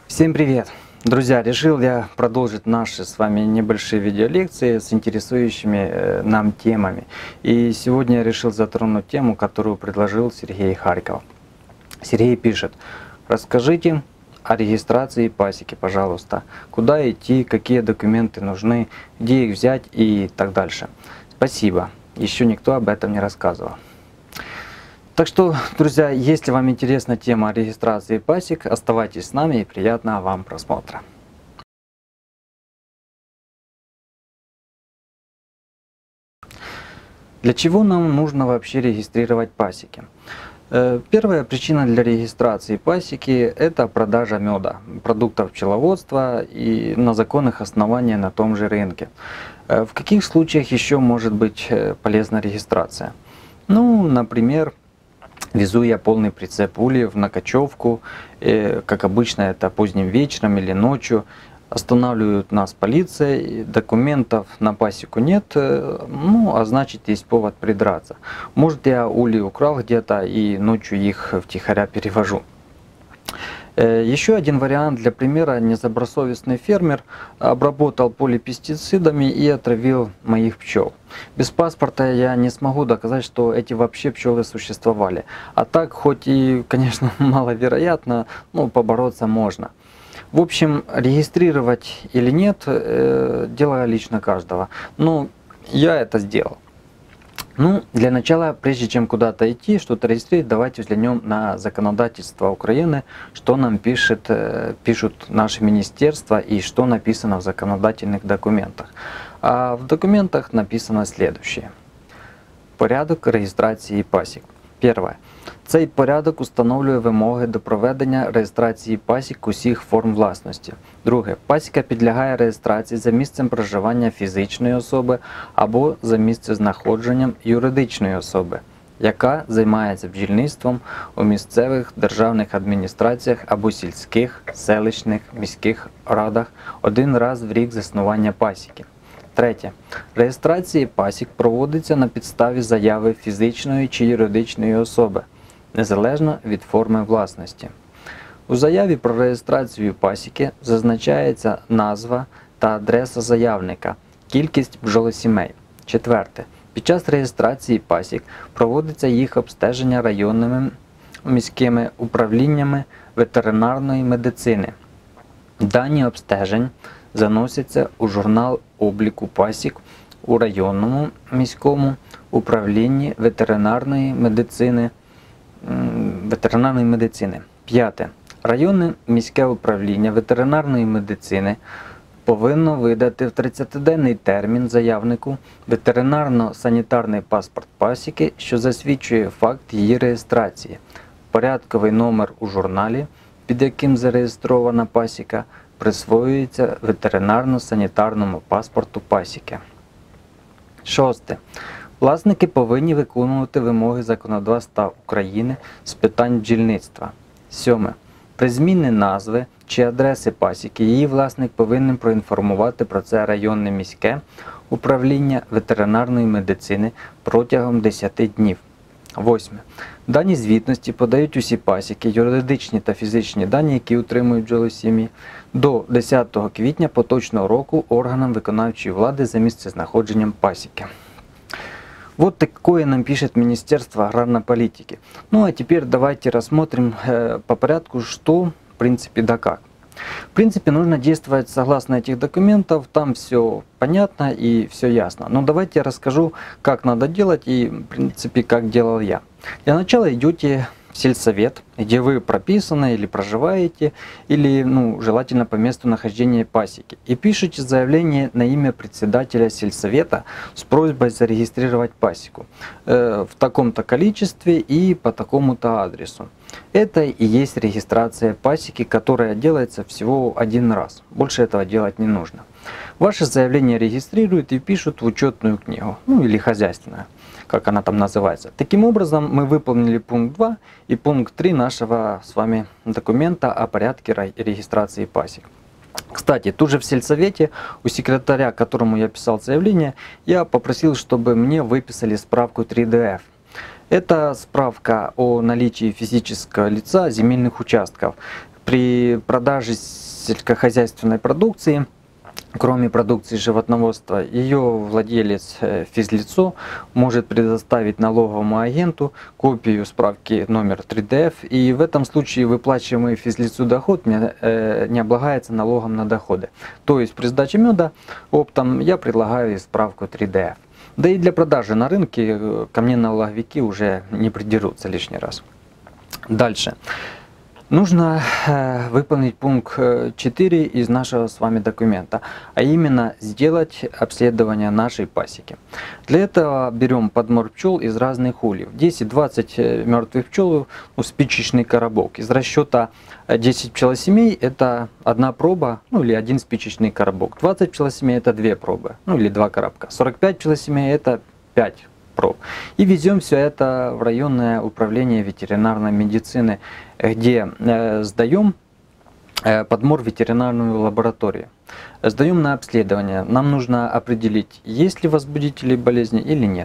Всем привет! Друзья, решил я продолжить наши с вами небольшие видеолекции с интересующими нам темами. И сегодня я решил затронуть тему, которую предложил Сергей Харьков. Сергей пишет: расскажите о регистрации пасеки, пожалуйста. Куда идти, какие документы нужны, где их взять и так дальше. Спасибо. Еще никто об этом не рассказывал. Так что, друзья, если вам интересна тема регистрации пасек, оставайтесь с нами и приятного вам просмотра. Для чего нам нужно вообще регистрировать пасеки? Первая причина для регистрации пасеки – это продажа меда, продуктов пчеловодства и на законных основаниях на том же рынке. В каких случаях еще может быть полезна регистрация? Ну, например, везу я полный прицеп ульев на кочевку, как обычно это поздним вечером или ночью. Останавливают нас полиция, документов на пасеку нет, ну а значит есть повод придраться. Может, я ульи украл где-то и ночью их втихаря перевожу. Еще один вариант для примера: недобросовестный фермер обработал поле пестицидами и отравил моих пчел. Без паспорта я не смогу доказать, что эти вообще пчелы существовали. А так, хоть и, конечно, маловероятно, но побороться можно. В общем, регистрировать или нет, дело лично каждого. Но я это сделал. Ну, для начала, прежде чем куда-то идти, что-то регистрировать, давайте взглянем на законодательство Украины, что нам пишут наши министерства и что написано в законодательных документах. А в документах написано следующее. Порядок реєстрації пасік. Перше. Цей порядок установлює вимоги до проведення реєстрації пасік усіх форм власності. Друге. Пасіка підлягає реєстрації за місцем проживання фізичної особи або за місцезнаходженням юридичної особи, яка займається бджільництвом у місцевих державних адміністраціях або сільських, селищних, міських радах один раз в рік заснування пасіки. Третє. Реєстрація пасік проводиться на підставі заяви фізичної чи юридичної особи, незалежно від форми власності. У заяві про реєстрацію пасіки зазначається назва та адреса заявника, кількість бджолосімей. Четверте. Під час реєстрації пасік проводиться їх обстеження районними міськими управліннями ветеринарної медицини. Дані обстежень заносяться у журнал обліку пасік у районному міському управлінні ветеринарної медицини. П'яте. Районне міське управління ветеринарної медицини повинно видати в 30-денний термін заявнику ветеринарно-санітарний паспорт пасіки, що засвідчує факт її реєстрації, порядковий номер у журналі, під яким зареєстрована пасіка, присвоюється ветеринарно-санітарному паспорту пасіки. Шосте. Власники повинні виконувати вимоги законодавства України з питань бджільництва. Сьоме. При зміні назви чи адреси пасіки її власник повинен проінформувати про це районне міське управління ветеринарної медицини протягом 10 днів. Восьме. Дані звітності подають усі пасіки, юридичні та фізичні дані, які утримують бджолосім'ї, до 10 квітня поточного року органам виконавчої влади за місцезнаходженням пасіки. Вот такое нам пишет Министерство аграрной политики. Ну а теперь давайте рассмотрим по порядку, что в принципе да как. В принципе, нужно действовать согласно этих документов, там все понятно и все ясно. Но давайте я расскажу, как надо делать и, в принципе, как делал я. Для начала идете в сельсовет, где вы прописаны или проживаете, или желательно по месту нахождения пасеки. И пишите заявление на имя председателя сельсовета с просьбой зарегистрировать пасеку в таком-то количестве и по такому-то адресу. Это и есть регистрация пасеки, которая делается всего один раз. Больше этого делать не нужно. Ваше заявление регистрируют и пишут в учетную книгу, или хозяйственную, как она там называется. Таким образом, мы выполнили пункт 2 и пункт 3 нашего с вами документа о порядке регистрации пасек. Кстати, тут же в сельсовете у секретаря, которому я писал заявление, я попросил, чтобы мне выписали справку 3ДФ. Это справка о наличии физического лица земельных участков. при продаже сельскохозяйственной продукции, кроме продукции животноводства, ее владелец, физлицо, может предоставить налоговому агенту копию справки номер 3ДФ, и в этом случае выплачиваемый физлицу доход не облагается налогом на доходы. То есть при сдаче меда оптом я предлагаю справку 3ДФ. Да и для продажи на рынке ко мне налоговики уже не придерутся лишний раз. Дальше. Нужно выполнить пункт 4 из нашего с вами документа, а именно сделать обследование нашей пасеки. Для этого берем подмор пчел из разных ульев. 10-20 мертвых пчел, спичечный коробок. Из расчета 10 пчелосемей это одна проба, или один спичечный коробок. 20 пчелосемей это 2 пробы, или 2 коробка. 45 пчелосемей это 5 проб. И везем все это в районное управление ветеринарной медицины, где сдаем подмор в ветеринарную лабораторию. Сдаем на обследование. Нам нужно определить, есть ли возбудители болезни или нет.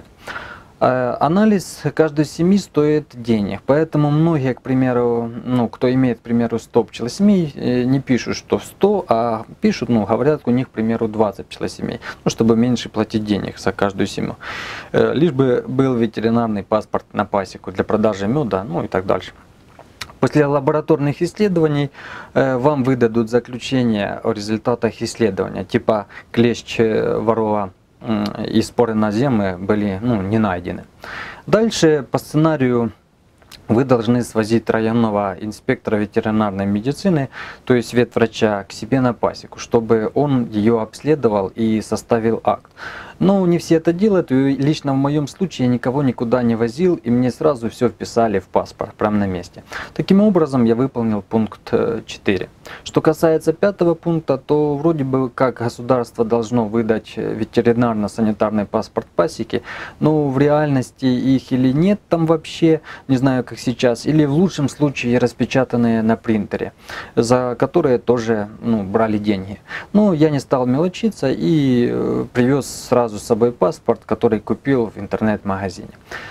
Анализ каждой семьи стоит денег, поэтому многие, к примеру, кто имеет, к примеру, 100 пчелосемей, не пишут, что 100, а пишут, говорят, у них, к примеру, 20 пчелосемей, чтобы меньше платить денег за каждую семью. Лишь бы был ветеринарный паспорт на пасеку для продажи меда, и так дальше. После лабораторных исследований вам выдадут заключение о результатах исследования, типа клещ ворова и споры на земле были не найдены. Дальше по сценарию вы должны свозить районного инспектора ветеринарной медицины, то есть ветврача, к себе на пасеку, чтобы он ее обследовал и составил акт. Но не все это делают, и лично в моем случае я никого никуда не возил, и мне сразу все вписали в паспорт, прямо на месте. Таким образом я выполнил пункт 4. Что касается 5 пункта, то вроде бы как государство должно выдать ветеринарно-санитарный паспорт пасеки, но в реальности их или нет там вообще, не знаю как сейчас, или в лучшем случае распечатанные на принтере, за которые тоже брали деньги. Но я не стал мелочиться и привез сразу с собой паспорт, который купил в интернет-магазине.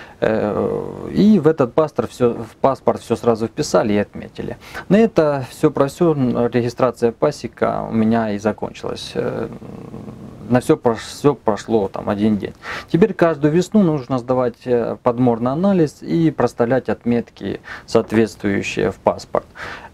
И в этот паспорт все сразу вписали и отметили. На это все про все, регистрация пасека у меня и закончилась. На все прошло там 1 день. Теперь каждую весну нужно сдавать подморный анализ и проставлять отметки, соответствующие в паспорт.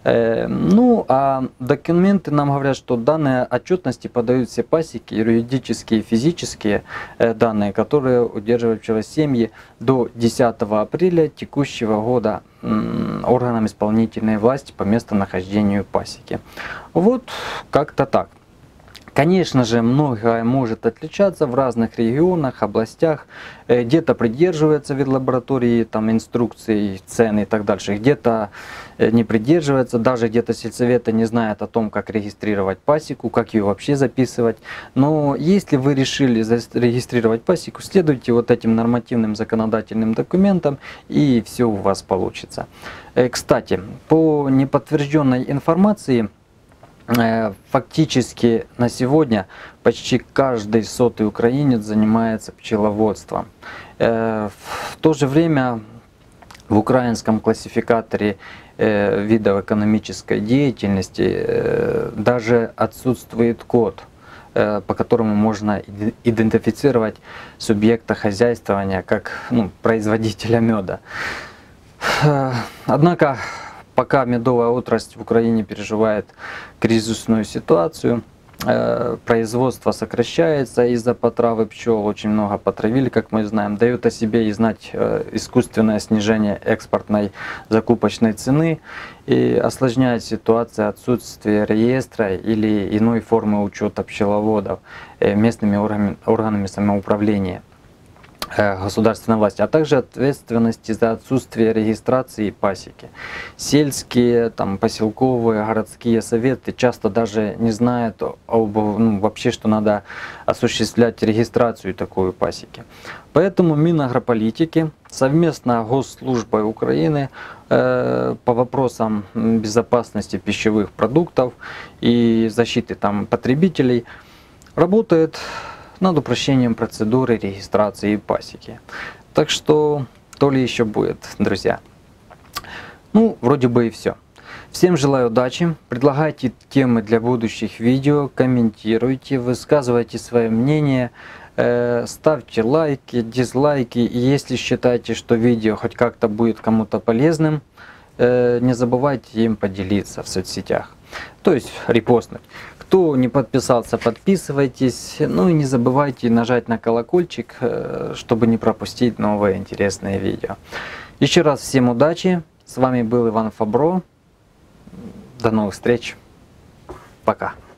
А документы нам говорят, что данные отчетности подают все пасеки, юридические и физические данные, которые удерживают пчелосемьи до 10 апреля текущего года органам исполнительной власти по местонахождению пасеки. Вот как-то так. Конечно же, многое может отличаться в разных регионах, областях. Где-то придерживается ветлаборатории инструкций, цен и так дальше, где-то не придерживается, даже где-то сельсоветы не знают о том, как регистрировать пасеку, как ее вообще записывать. Но если вы решили зарегистрировать пасеку, следуйте вот этим нормативным законодательным документам, и все у вас получится. Кстати, по неподтвержденной информации, фактически на сегодня почти каждый 100-й украинец занимается пчеловодством. В то же время в украинском классификаторе видов экономической деятельности даже отсутствует код, по которому можно идентифицировать субъекта хозяйствования как производителя меда. Однако пока медовая отрасль в Украине переживает кризисную ситуацию, производство сокращается из-за потравы пчел, очень много потравили, как мы знаем, дает о себе и знать искусственное снижение экспортной закупочной цены и осложняет ситуацию отсутствие реестра или иной формы учета пчеловодов местными органами самоуправления государственной власти, а также ответственности за отсутствие регистрации пасеки. Сельские, поселковые, городские советы часто даже не знают вообще, что надо осуществлять регистрацию такой пасеки. Поэтому Минагрополитики совместно с Госслужбой Украины по вопросам безопасности пищевых продуктов и защиты потребителей работает над упрощением процедуры регистрации пасеки. Так что то ли еще будет, друзья. Вроде бы и все. Всем желаю удачи, предлагайте темы для будущих видео, комментируйте, высказывайте свое мнение, ставьте лайки, дизлайки. И если считаете, что видео хоть как-то будет кому-то полезным, не забывайте им поделиться в соцсетях, то есть репостнуть. Кто не подписался, подписывайтесь. Ну и не забывайте нажать на колокольчик, чтобы не пропустить новые интересные видео. Еще раз всем удачи. С вами был Иван Фабро. До новых встреч. Пока.